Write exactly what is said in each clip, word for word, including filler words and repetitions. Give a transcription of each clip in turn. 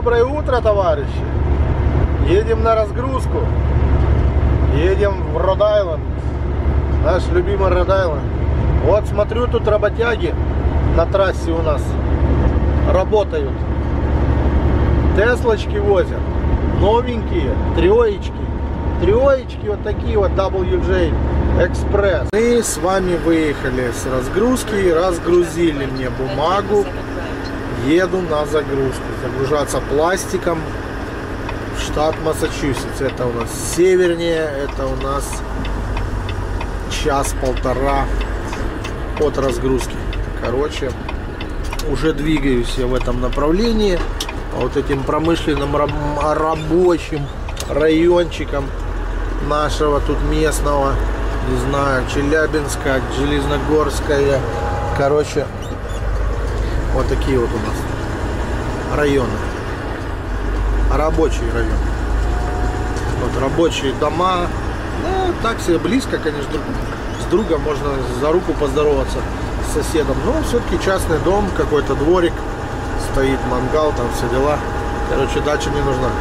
Доброе утро, товарищи! Едем на разгрузку. Едем в Род-Айленд. Наш любимый Род-Айленд. Вот смотрю, тут работяги на трассе у нас работают. Теслочки возят. Новенькие. Троечки. Троечки вот такие вот дабл ю джей Express. Мы с вами выехали с разгрузки. Разгрузили мне бумагу. Еду на загрузку. Загружаться пластиком в штат Массачусетс. Это у нас севернее. Это у нас час-полтора от разгрузки. Короче, уже двигаюсь я в этом направлении. Вот этим промышленным рабочим райончиком нашего тут местного, не знаю, Челябинска, Железногорская. Короче, вот такие вот у нас районы. Рабочий район. Вот рабочие дома. Ну, так себе близко, конечно, друг, с другом можно за руку поздороваться с соседом. Но все-таки частный дом, какой-то дворик. Стоит мангал, там все дела. Короче, дача не нужна.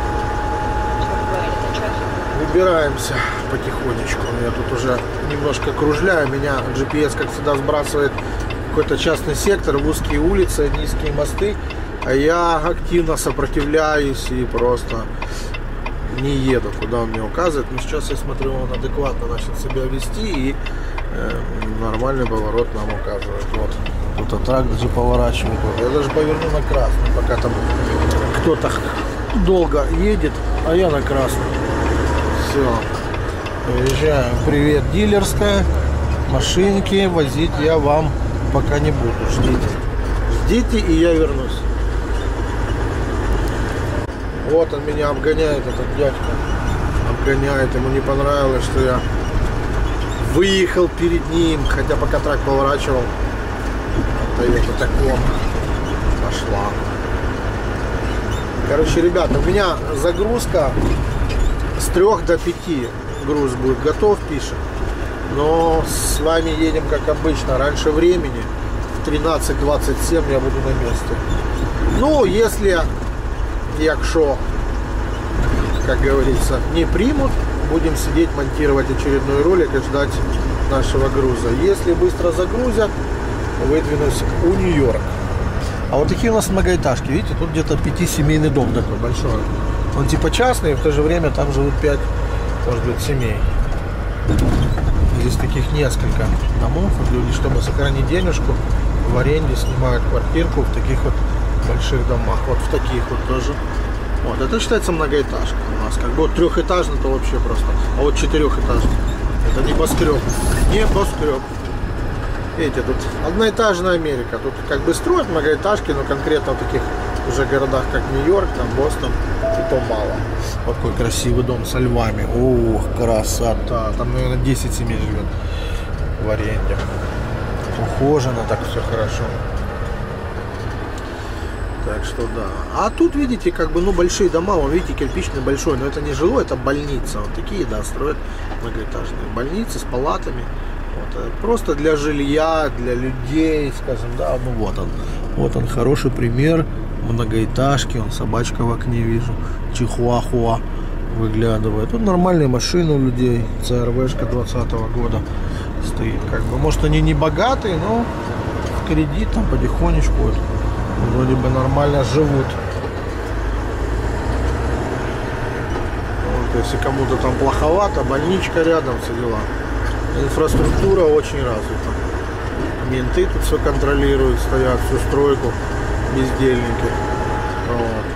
Выбираемся потихонечку. Я тут уже немножко кружляю. Меня джи пи эс, как всегда, сбрасывает какой-то частный сектор, в узкие улицы, низкие мосты. А я активно сопротивляюсь и просто не еду, куда он мне указывает. Но сейчас я смотрю, он адекватно начал себя вести и э, нормальный поворот нам указывает. Вот. Тут а так даже поворачивает. Я даже поверну на красный, пока там кто-то долго едет, а я на красный. Все. Уезжаю. Привет, дилерская. Машинки возить я вам пока не буду. Ждите. Ждите, и я вернусь. Вот он меня обгоняет, этот дядька. Обгоняет. Ему не понравилось, что я выехал перед ним. Хотя пока трак поворачивал. Toyota Tacoma пошла. Короче, ребята, у меня загрузка с трех до пяти. Груз будет готов, пишет. Но с вами едем как обычно, раньше времени. В тринадцать двадцать семь я буду на месте. Ну, если, якщо, как говорится, не примут, будем сидеть, монтировать очередной ролик и ждать нашего груза. Если быстро загрузят, выдвинусь у Нью-Йорк. А вот такие у нас многоэтажки. Видите, тут где-то пятисемейный дом такой большой. Он типа частный, и в то же время там живут пять, может быть, семей. Здесь таких несколько домов. Люди, чтобы сохранить денежку, в аренде снимают квартирку в таких вот больших домах. Вот в таких вот тоже. Вот, это считается многоэтажка у нас. Как бы вот трехэтажный, то вообще просто. А вот четырехэтажный. Это небоскреб. Небоскреб. Видите, тут одноэтажная Америка. Тут как бы строят многоэтажки, но конкретно в таких уже городах, как Нью-Йорк, там Бостон, и то мало. Вот какой красивый дом со львами. Ох, красота. Там, наверное, десять семей живет в аренде. Ухожено так все хорошо. Так что да. А тут, видите, как бы, ну, большие дома. Вон, видите, кирпичный большой. Но это не жилой, это больница. Вот такие, да, строят многоэтажные больницы с палатами. Вот, просто для жилья, для людей, скажем, да, ну вот он. Вот он, хороший пример многоэтажки. Он, собачка в окне вижу. Чихуахуа выглядывает. Тут нормальные машины у людей. цэ эр вэ-шка двадцатого года стоит. Как бы, может, они не богатые, но в кредит там потихонечку вот, вроде бы нормально живут. Вот, если кому-то там плоховато, больничка рядом, все дела. Инфраструктура очень развита. Менты тут все контролируют, стоят всю стройку, бездельники. Вот.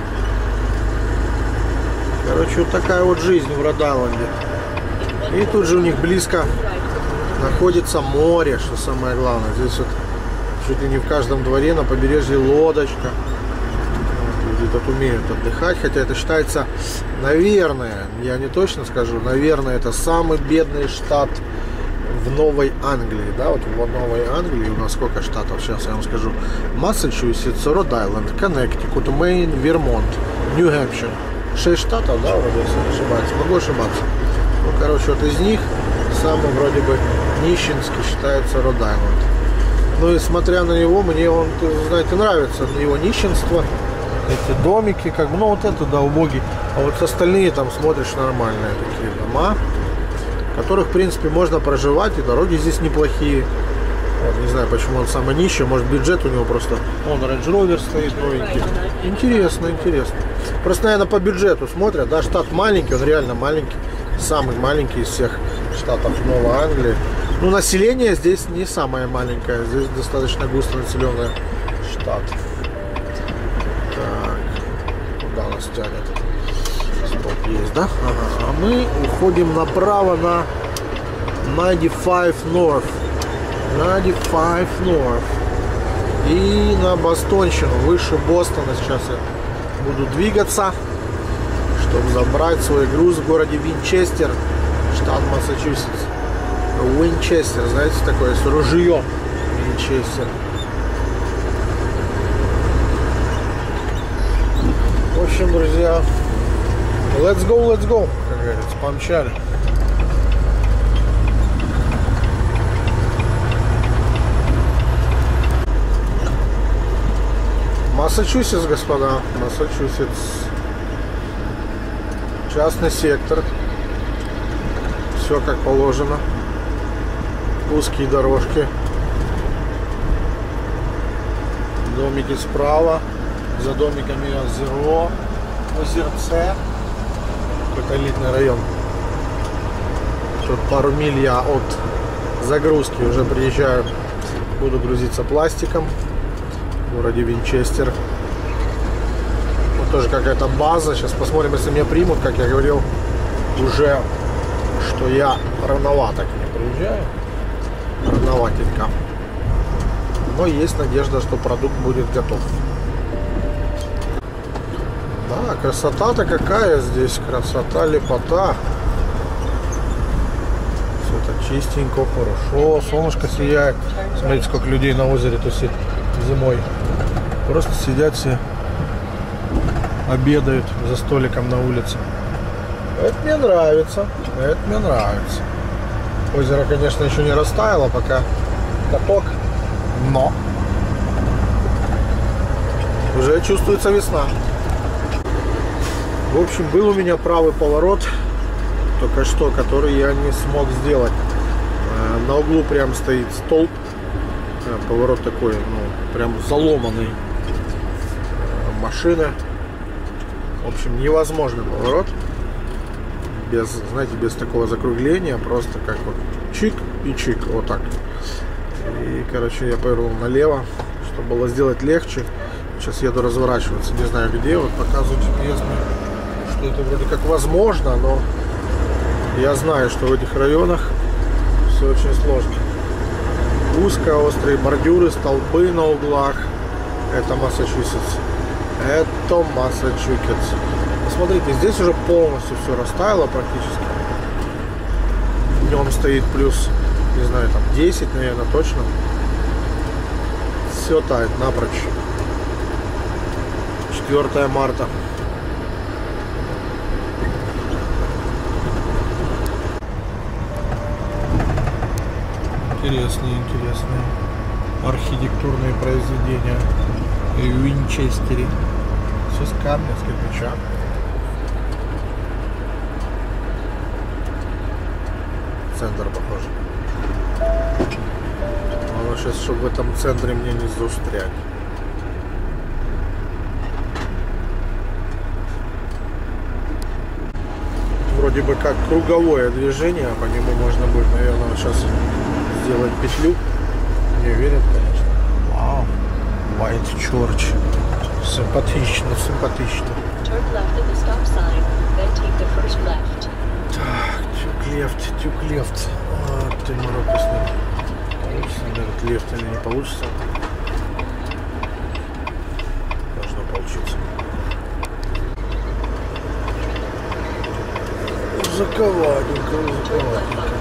Короче, вот такая вот жизнь в Род-Айленде. И тут же у них близко находится море, что самое главное. Здесь вот чуть ли не в каждом дворе на побережье лодочка. Вот, люди тут умеют отдыхать, хотя это считается, наверное, я не точно скажу, наверное, это самый бедный штат в Новой Англии, да, вот в Новой Англии у нас сколько штатов, сейчас я вам скажу: Массачусетс, Род-Айленд, Коннектикут, Мэйн, Вермонт, Нью-Хэмпшир. Шесть штатов, да, вроде, если не ошибаюсь, могу ошибаться. Ну, короче, вот из них самый вроде бы нищенский считается Род-Айленд. Ну и смотря на него, мне он, знаете, нравится его нищенство. эти домики, как бы, ну вот это, да, убогие. А вот остальные там смотришь нормальные такие дома, в которых, в принципе, можно проживать, и дороги здесь неплохие. Вот, не знаю, почему он самый нищий, может бюджет у него просто, он Range Rover стоит новенький. Интересно, интересно. Просто, наверное, по бюджету смотрят, да, штат маленький, он реально маленький, самый маленький из всех штатов Новой Англии. Ну, население здесь не самое маленькое, здесь достаточно густо населенный штат. Так, куда нас тянет? Стоп есть, да? Ага. А мы уходим направо на девяносто пять North. девяносто пять North. И на Бостонщину, выше Бостона сейчас я буду двигаться, чтобы забрать свой груз в городе Винчестер, штат Массачусетс. Винчестер, знаете, такое с ружьем. Винчестер. В общем, друзья, let's go, let's go, как говорится, помчали. Массачусетс, господа, Массачусетс. Частный сектор. Все как положено. Узкие дорожки. Домики справа. За домиками озеро. Озерце. Какой-то элитный район. Тут пару миль я от загрузки уже приезжаю. Буду грузиться пластиком. В городе Винчестер. Вот тоже какая-то база. Сейчас посмотрим, если меня примут, как я говорил, уже, что я рановато к ней приезжаю. Рановатенько. Но есть надежда, что продукт будет готов. Да, красота-то какая здесь. Красота, лепота. Все так чистенько, хорошо. Солнышко сияет. Смотрите, сколько людей на озере тусит зимой. Просто сидят все, обедают за столиком на улице. Это мне нравится. Это мне нравится. Озеро, конечно, еще не растаяло, пока каток, но уже чувствуется весна. В общем, был у меня правый поворот, только что, который я не смог сделать. На углу прям стоит столб. Поворот такой, ну, прям заломанный. Машина. В общем, невозможный поворот. Без, знаете, без такого закругления. Просто как вот чик и чик. Вот так. И, короче, я повернул налево, чтобы было сделать легче. Сейчас еду разворачиваться. Не знаю где. Вот показывать интересно, что это вроде как возможно, но я знаю, что в этих районах все очень сложно. Узко, острые бордюры, столбы на углах. Это Массачусетс. Это Массачусетс. Посмотрите, здесь уже полностью все растаяло практически. Днем стоит плюс, не знаю, там десять, наверное, точно. Все тает напрочь. четвёртое марта. Интересные, интересные архитектурные произведения в Винчестере. Все с камня, с кирпича. Центр похоже. Главное сейчас, чтобы в этом центре мне не застрять. Вроде бы как круговое движение, по нему можно будет, наверное, вот сейчас сделать петлю. Не уверен, конечно. Вау. White Church. Симпатично, симпатично. Так, тюк лефт, тюк лефт. А, ты морока с ним. Получится, наверное, лефт или не получится. Должно получиться. Заковаденько, заковаденько.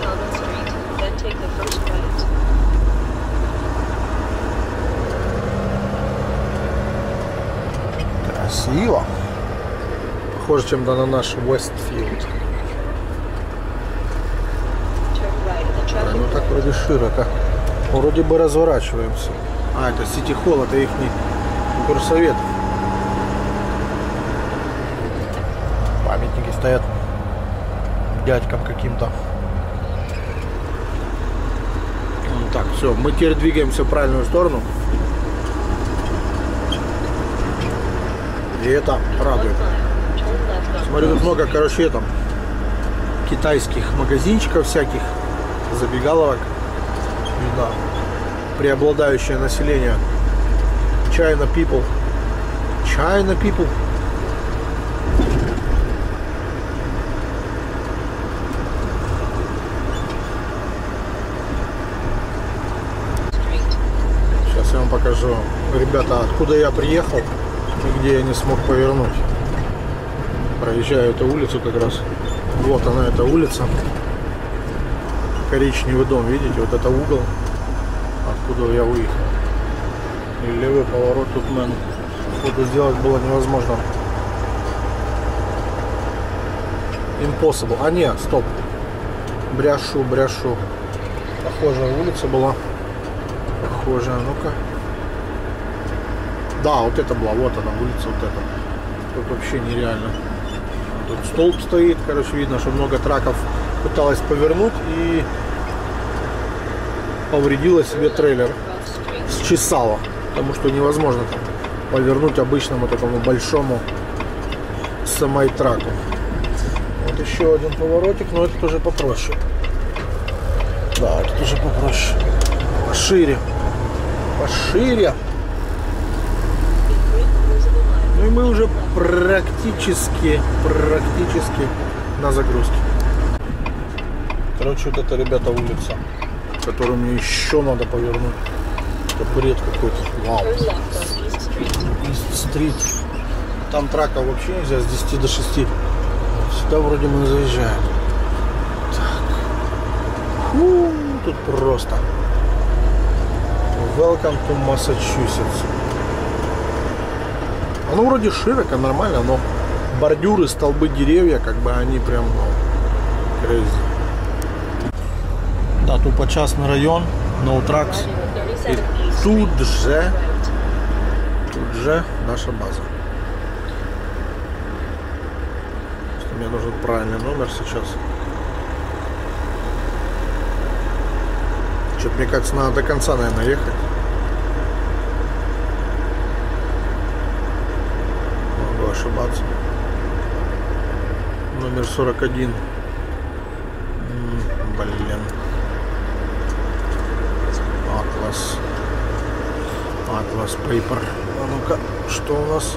Красиво. Похоже чем-то на наш Уэстфилд. А, ну так вроде широко. Вроде бы разворачиваемся. А, это Сити Холл, это их горсовет. стоят дядькам каким-то. Так, все, мы теперь двигаемся в правильную сторону. И это радует. Смотрю, тут много, короче, там китайских магазинчиков всяких, забегаловок. И, да, преобладающее население China people. China people. Сейчас я вам покажу, ребята, откуда я приехал и где я не смог повернуть. Проезжаю эту улицу как раз. Вот она, эта улица. Коричневый дом, видите, вот это угол, откуда я выехал. И левый поворот тут, мэн, фото сделать было невозможно. Impossible. А не, стоп. Бряшу, бряшу. Похожая улица была. Похожая, ну-ка. Да, вот это была, вот она, улица, вот эта. Тут вообще нереально. Тут столб стоит, короче, видно, что много траков пыталась повернуть и повредила себе трейлер. Счесала, потому что невозможно там повернуть обычному такому большому самайтраку. Вот еще один поворотик, но это тоже попроще. Да, это тоже попроще. Пошире. Пошире. Ну и мы уже практически, практически на загрузке. Короче, вот это, ребята, улица, которую мне еще надо повернуть. Это бред какой-то. Вау. Ист-стрит. Там траков вообще нельзя с десяти до шести. Сюда вроде мы заезжаем. Так. Фу, тут просто. Welcome to Massachusetts. Оно вроде широко, нормально, но бордюры, столбы, деревья, как бы они прям, ну, crazy. Да, тупо частный район, no tracks. И тут же, тут же наша база. Мне нужен правильный номер сейчас. Что-то, мне кажется, надо до конца, наверное, ехать. Могу ошибаться. Номер сорок один. М-м, блин. Atlas. Atlas Paper. А ну-ка, что у нас?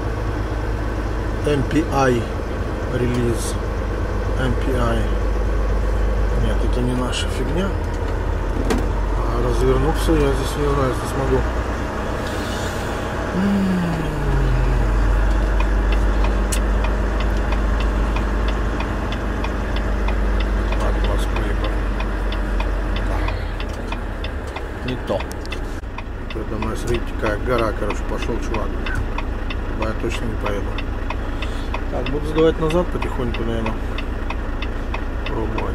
эм пи ай. Релиз. эм пи ай. Нет, это не наша фигня. А развернуться я здесь не знаю, если смогу. Atlas Paper. Не то. Передо мной, смотрите, какая гора, короче, пошел чувак. Я точно не поеду. Так, буду сдавать назад потихоньку, наверное. Пробовать.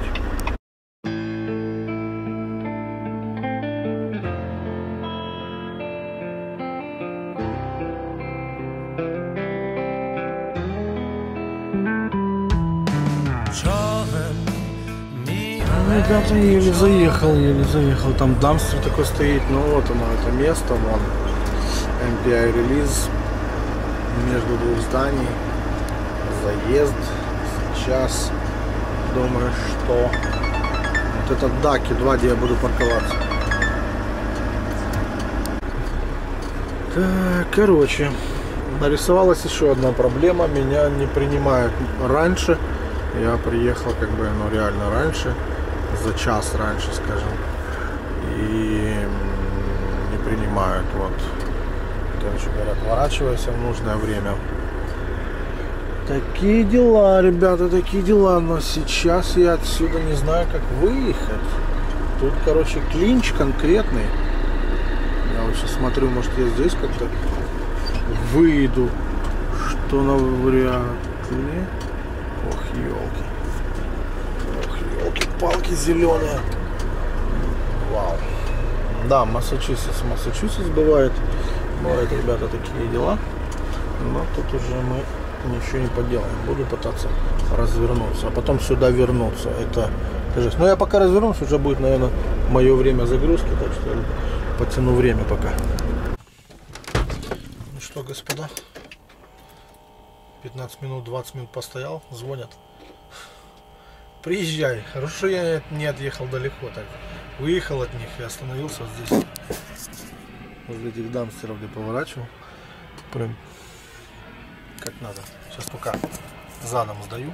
Ребята, еле заехал, еле заехал. Там дамстер такой стоит. Ну вот оно, это место. Вон эм пи ай релиз между двух зданий. Заезд. Сейчас думаю, что вот этот даки два, где я буду парковаться. Так, короче, нарисовалась еще одна проблема. Меня не принимают раньше. Я приехал как бы, ну реально раньше, за час раньше, скажем, и не принимают. Вот, короче говоря, отворачивайся в нужное время. Такие дела, ребята, такие дела. Но сейчас я отсюда не знаю, как выехать. Тут, короче, клинч конкретный. Я вот сейчас смотрю, может, я здесь как-то выйду. Что навряд ли. Ох, елки. Ох, елки-палки зеленые. Вау. Да, Массачусетс, Массачусетс бывает. Бывают, ребята, такие дела. Но тут уже мы ничего не поделаем. Буду пытаться развернуться, а потом сюда вернуться. Это, это жесть. Но я пока развернусь, уже будет, наверное, мое время загрузки, так что я потяну время пока. Ну что, господа, пятнадцать минут, двадцать минут постоял, звонят. Приезжай. Хорошо, я не отъехал далеко, так выехал от них и остановился вот здесь. Возле этих дамстеров, где поворачивал. Прям как надо. Сейчас пока задом сдаю.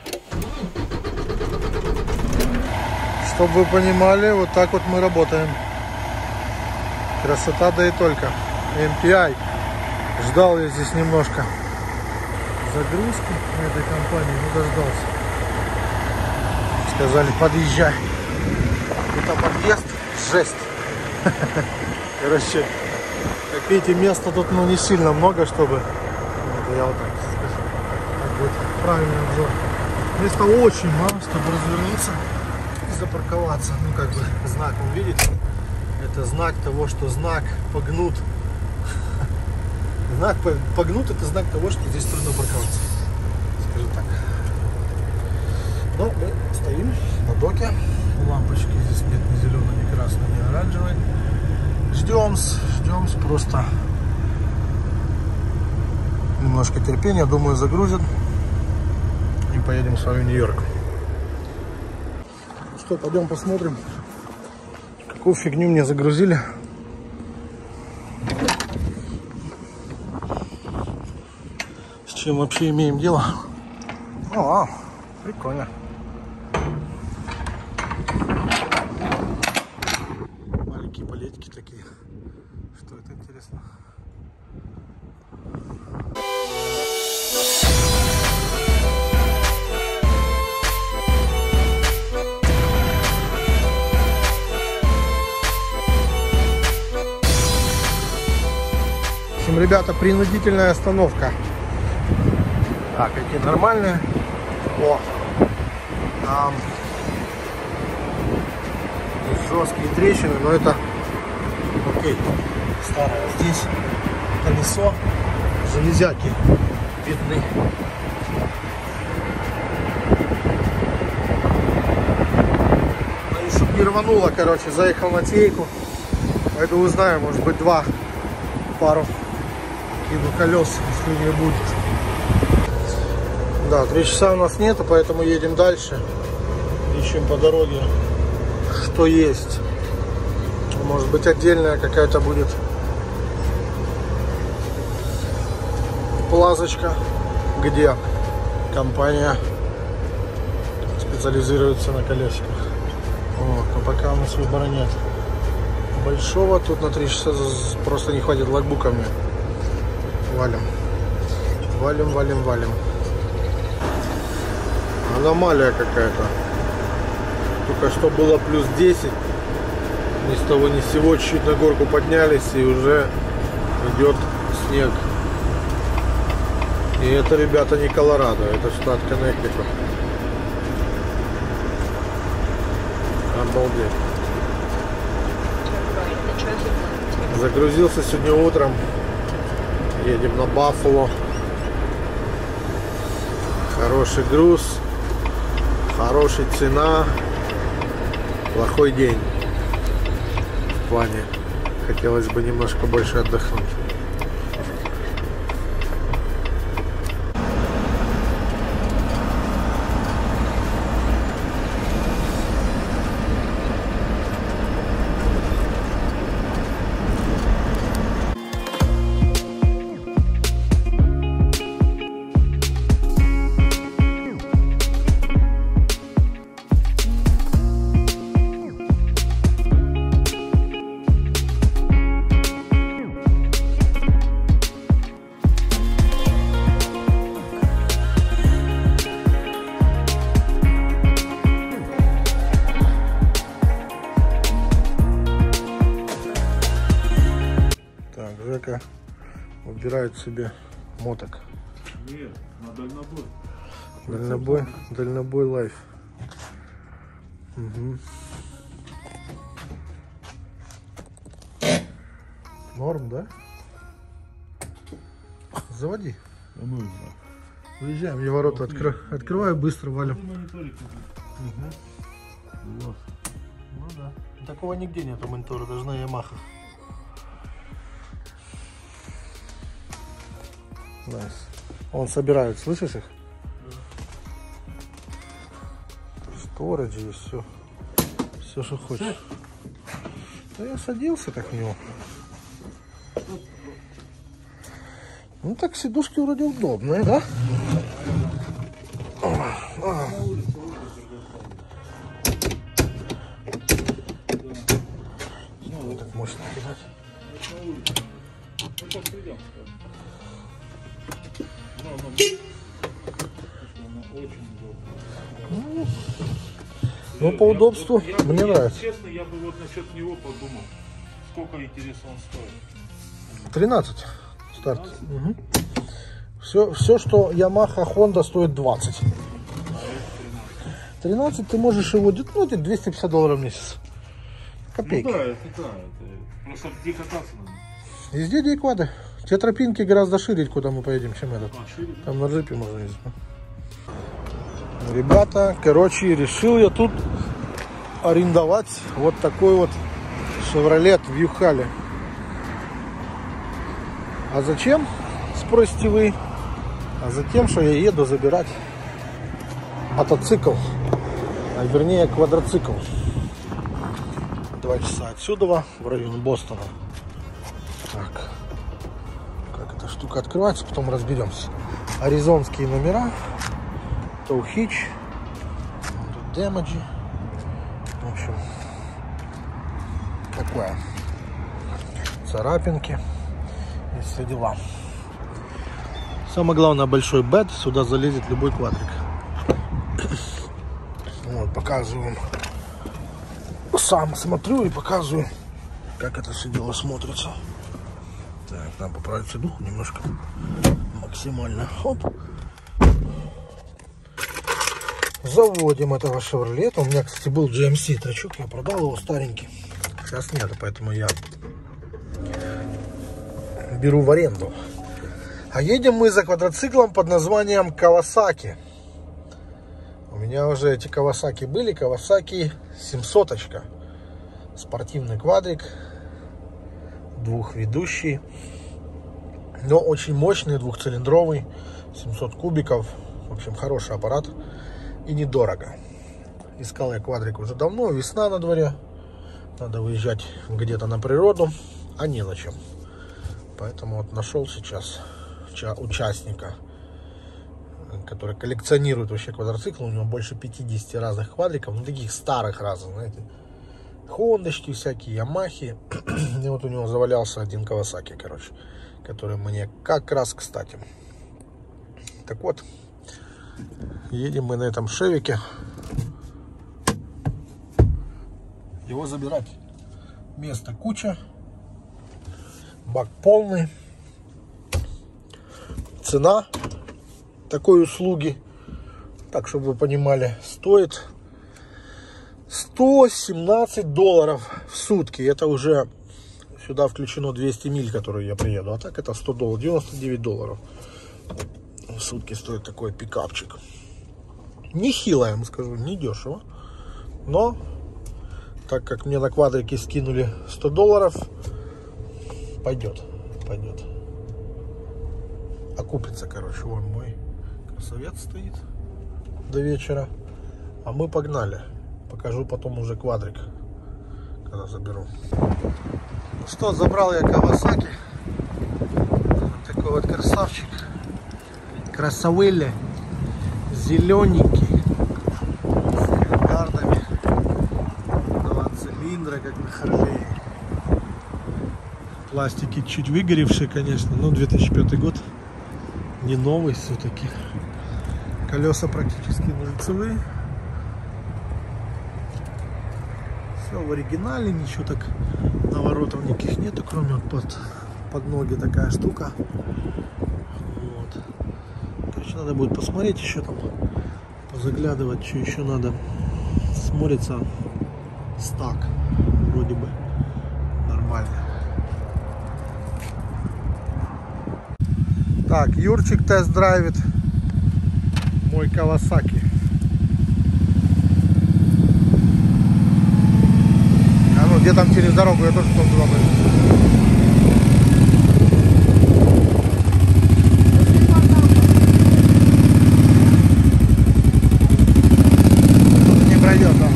Чтобы вы понимали, вот так вот мы работаем. Красота, да и только. эм пи ай. Ждал я здесь немножко загрузки этой компании, но дождался. Сказали, подъезжай. Это подъезд, жесть. Короче, как видите, места тут ну, не сильно много, чтобы... Это я вот так скажу. Так будет правильный обзор. Места очень мало, чтобы развернуться и запарковаться. Ну, как бы, знак, он видите? Это знак того, что знак погнут. Знак погнут, это знак того, что здесь трудно парковаться. Скажу так. Но мы стоим на доке. Лампочки здесь нет ни зеленой, ни красной, ни оранжевой. Ждем, ждем, просто немножко терпения, думаю, загрузят и поедем с вами в Нью-Йорк. Что, пойдем посмотрим, какую фигню мне загрузили. С чем вообще имеем дело? О, прикольно. Маленькие палетки такие. Что это, интересно? В общем, ребята, принудительная остановка. Так, какие нормальные. О, там жесткие трещины, но это окей. Старое. Здесь колесо, железяки видны. Ну и чтоб не рвануло, короче, заехал на тейку. Поэтому узнаю, может быть, два пару кину колес, если не будет. Да, три часа у нас нету, поэтому едем дальше. Ищем по дороге, что есть. Может быть, отдельная какая-то будет плазочка, где компания специализируется на колесиках. Вот, но пока у нас выбора нет большого. Тут на три часа просто не хватит логбуками. Валим. Валим, валим, валим. Аномалия какая-то. Только что было плюс десять. Ни с того ни с сего чуть на горку поднялись, и уже идет снег. И это, ребята, не Колорадо, это штат Коннектикут. Обалдеть. Загрузился сегодня утром. Едем на Баффало. Хороший груз. Хорошая цена. Плохой день. В плане. Хотелось бы немножко больше отдохнуть. Жека выбирает себе моток. Нет, на дальнобой. Дальнобой, дальнобой лайф. Угу. Норм, да? Заводи. А ну, Выезжаем, я ворота откры... открываю, быстро валим. Угу. Вот. Ну да. Такого нигде нету монитора, даже на Ямахах. Nice. Он собирает, слышишь их? Сторидж есть, все. Все, что хочешь. Да я садился так в него. Ну так сидушки вроде удобные, да? А. Ну, так мощно кидать. Ну, ну, по удобству я, мне я, нравится. Честно, я бы вот насчет него подумал, сколько интересно он стоит. тринадцать старт. Угу. Все, все, что Yamaha, Honda стоит двадцать. тринадцать ты можешь его, ну, это двести пятьдесят долларов в месяц. Копейки. Ну да, это да, это просто где кататься надо. Везде где квады. Те тропинки гораздо шире, куда мы поедем, чем этот. А, шире? Там на джипе можно ездить. Ребята, короче, решил я тут арендовать вот такой вот Chevrolet View. А зачем, спросите вы? А затем, что я еду забирать мотоцикл, а вернее квадроцикл. Два часа отсюда, в район Бостона. Так, как эта штука открывается, потом разберемся. Аризонские номера, Tow Hitch, тут Damage. В общем, такое. Царапинки и все дела. Самое главное, большой бэд, сюда залезет любой квадрик. Вот, показываю. Сам смотрю и показываю, как это все дело смотрится. Так, надо поправить седу немножко. Максимально. Хоп. Заводим этого Chevrolet. У меня, кстати, был джи эм си трачок, я продал его старенький. Сейчас нет, поэтому я беру в аренду. А едем мы за квадроциклом под названием Kawasaki. У меня уже эти Kawasaki были. Kawasaki семьсот. Спортивный квадрик. Двухведущий. Но очень мощный, двухцилиндровый. семьсот кубиков. В общем, хороший аппарат. И недорого. Искал я квадрик уже давно. Весна на дворе. Надо выезжать где-то на природу. А не на чем. Поэтому вот нашел сейчас участника, который коллекционирует вообще квадроциклы. У него больше пятидесяти разных квадриков, ну таких старых разных, знаете, хондочки всякие, ямахи. И вот у него завалялся один Kawasaki, короче, который мне как раз кстати. Так вот, едем мы на этом шевике его забирать. Места куча, бак полный. Цена такой услуги, так чтобы вы понимали, стоит сто семнадцать долларов в сутки. Это уже сюда включено двести миль, которые я приеду. А так это сто долларов, девяносто девять долларов в сутки стоит такой пикапчик. Нехило, я вам скажу, не дешево. Но так как мне на квадрике скинули сто долларов, пойдет, пойдет. Окупится, короче. Вон мой красавец стоит до вечера. А мы погнали. Покажу потом уже квадрик, когда заберу. Ну что, забрал я Kawasaki. Вот такой вот красавчик. Красавелли. Зелененький. С гардами. Два цилиндра, как на Харлее. Пластики чуть выгоревшие, конечно. Но две тысячи пятый год. Не новый все-таки. Колеса практически нульцевые. Все в оригинале, ничего так наворотов никаких нету, кроме вот под, под ноги такая штука. Вот. Короче, надо будет посмотреть еще там, позаглядывать, что еще надо. Смотрится стак вроде бы нормально. Так, Юрчик тест-драйвит Мой Кавасаки. А ну, где там через дорогу? Я тоже потом туда пойду. Тут не пройдет, да.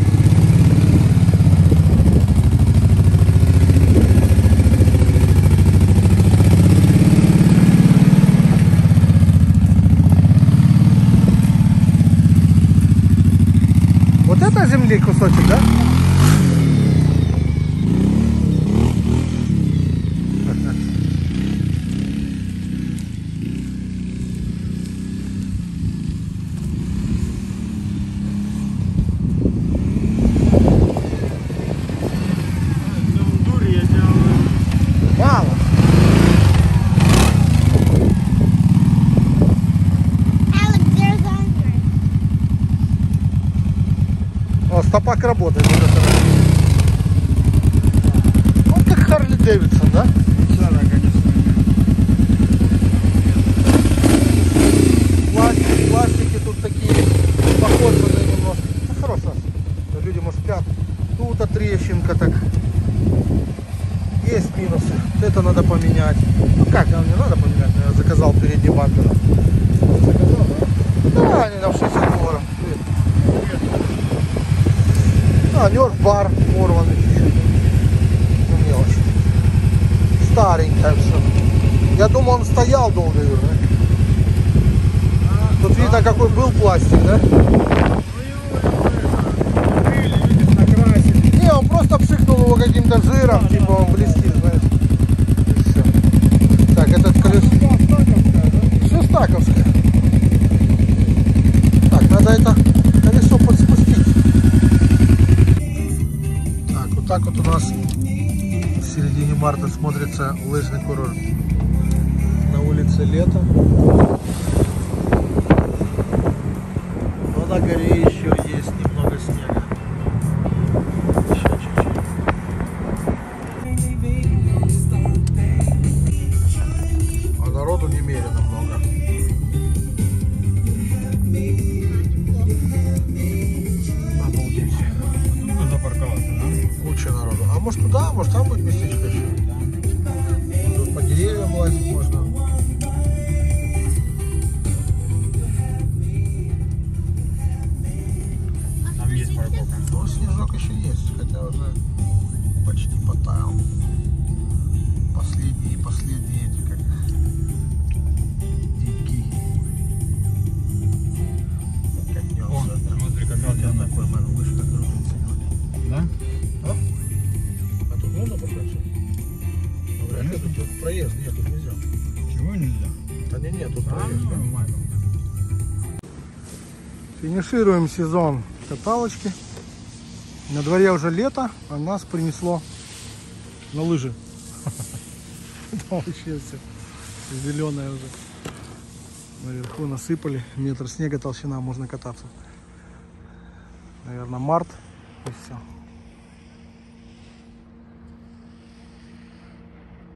Вот это земли кусочек, да? Мало. О, стопак работает. Он как Харли Дэвидсон, да? Да, да, конечно. Пластик, пластики тут такие похожие немножко. Ну, хорошо. Люди, может, спят. Тут трещинка так. Есть минусы. Это надо поменять. Ну как, нам не надо поменять. Я заказал передний бампер. Заказал, да? Да, они на шестьдесят долларов. А, нерв-бар порванный чуть-чуть. Ну, мелочь. Старенькая все. Я думал, он стоял долго, Юра. Тут видно, какой был пластик, да? Не, он просто пшикнул его каким-то жиром, типа он блестит, знаешь. И все. Так, этот колесо. Все стаковское. Так, надо это колесо подспустить. Так, вот так вот у нас в середине марта смотрится лыжный курорт. На улице лето. Но на горе еще есть немного снега. Еще чуть-чуть. А народу немерено много. Обалдеть. Тут запарковаться, да? Куча народу. А может туда, может там будет местечко еще? Тут по деревьям лазить можно. Там есть парковка. Ну, снежок еще есть, хотя уже почти потаял. Последние, последние эти как деньги. Как О, нёсся. смотри, как Я офигенно. такой, мэн, выше как крутится. Да? А? А тут можно покататься? Ну, вряд ли, тут проезд, нет, тут нельзя. Чего нельзя? Да не, нет, тут А, проезд. да? нормально. Финишируем сезон каталочки. На дворе уже лето, а нас принесло на лыжи. Там вообще все зеленое уже. Наверху насыпали. Метр снега толщина, можно кататься. Наверное, март. И все.